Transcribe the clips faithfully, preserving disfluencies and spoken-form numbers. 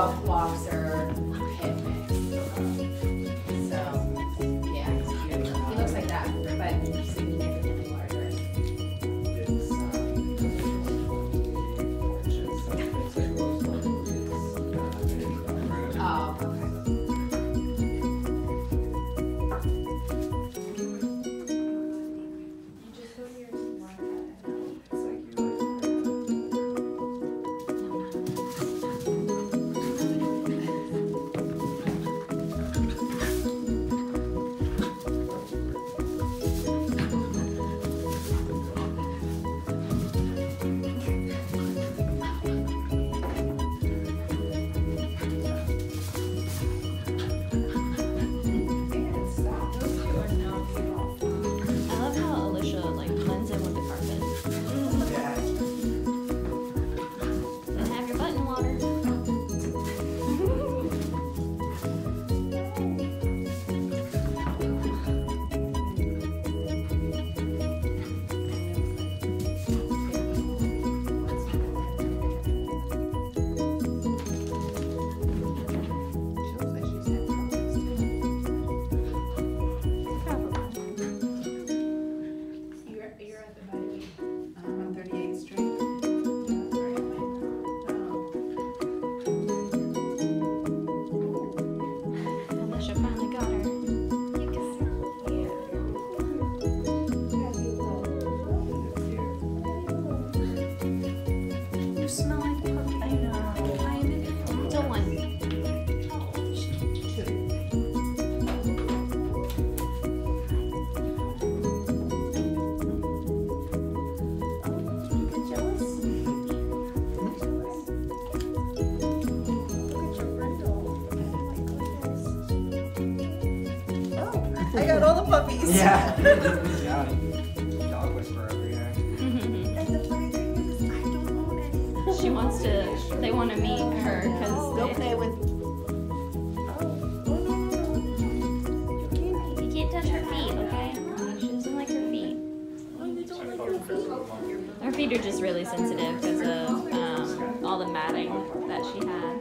dog walks or picnics. So, yeah, he's cute. He looks like that, but significantly larger. It's um, Oh, okay. I got all the puppies. Yeah. Yeah. Dog whisperer over here. And the funny thing is, I don't own any. She wants to, they want to meet her because They'll play with. you can't touch her feet, okay? She doesn't like her feet. Her feet are just really sensitive because of um, all the matting that she had.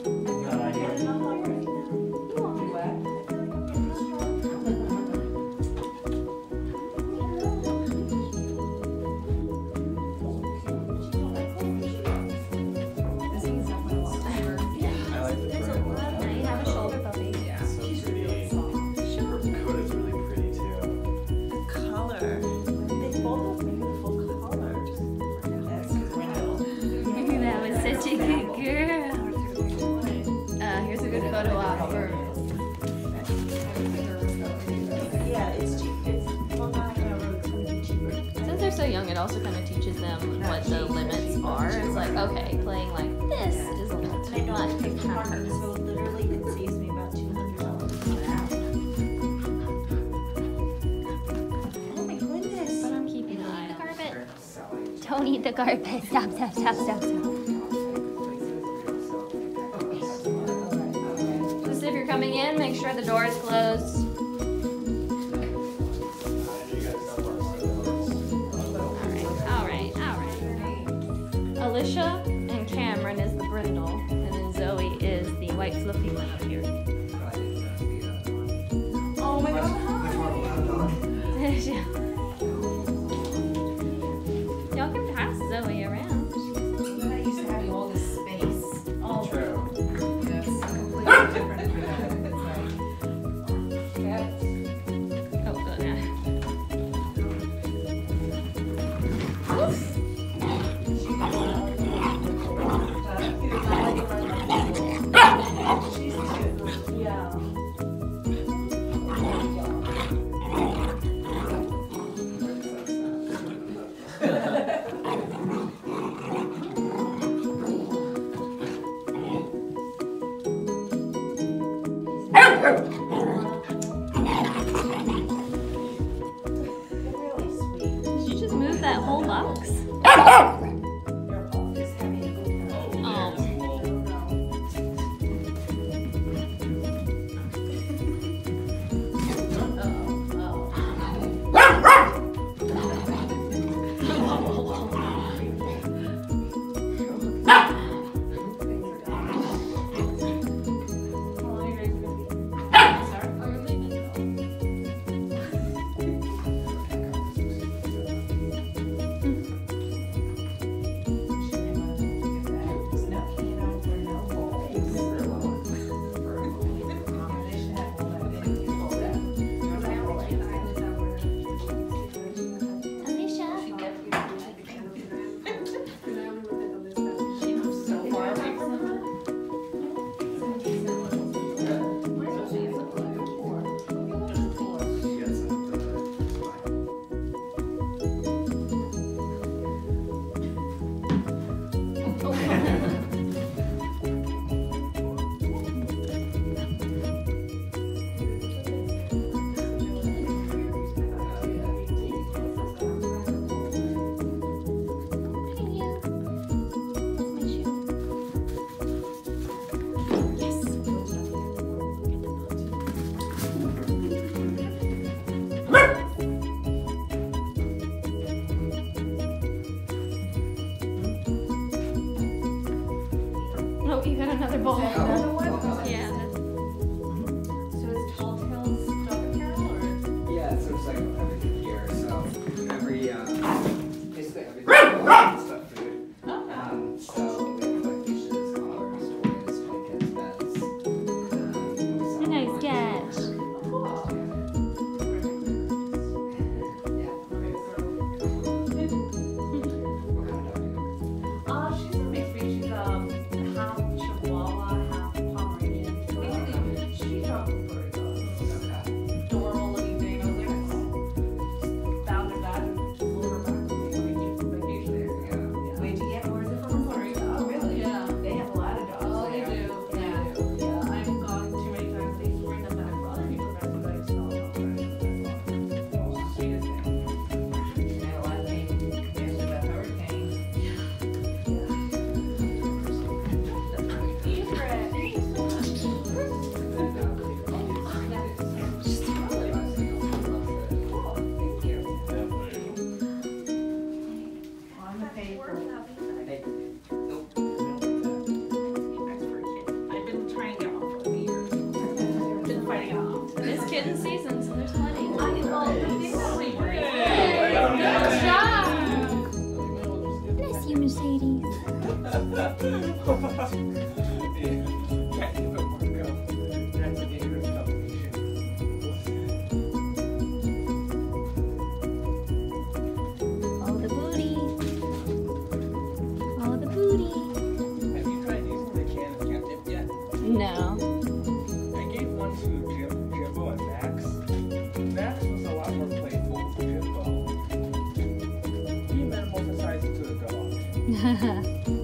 So young, it also kind of teaches them what the limits are. It's like, okay, playing like this is a little too much. It kind of hurts. So literally, it saves me about two hundred dollars an hour. Oh my goodness! But I'm keeping an eye on the carpet. Don't eat the carpet. Stop, stop, stop, stop, stop. Just if you're coming in, make sure the door is closed. Alicia and Cameron is the brindle, and then Zoe is the white fluffy one up here. Oh my god! Y'all can pass Zoe around. I used to have all this space. Oh, True. That's completely different. Yeah. Oh, good. Yeah. Did you just move that whole box? Oh. Oh, you got another bowl. Is that another one? Yeah. So is Tall Tales dog apparel or? Yeah, so it's like everything here. So every, uh, basically everything is stuff food. Um, so we have like dishes, collars, toys, blankets, beds. Um, Nice catch. Uh, she's a mixed breed. She's um half Chihuahua, half Pomeranian. Basically, she's a furry dog. Adorable looking thing. I was like, oh, found her dad and flew her back with me when we came from vacation there. Yeah. Where'd you get? Where's it from? Puerto Rico. Oh, really? Yeah. They have a lot of dogs. Oh, they there. do. Yeah. Yeah. I've gone too many times. They used to bring them back for other people's rescue, but I just don't know. Sweetest thing. She had a lot of things. There's the hurricane. On the paper. I've been trying to get one for years. Been fighting it off. It's kitten season, so there's plenty. I well, the thing that we were Good job. Bless you, Mercedes. Follow the booty. Follow the booty. Have you tried using the can of ketchup yet? No. I gave one to Jim, Jimbo and Max. Max was a lot more playful than Jimbo. He metamorphosized into a dog.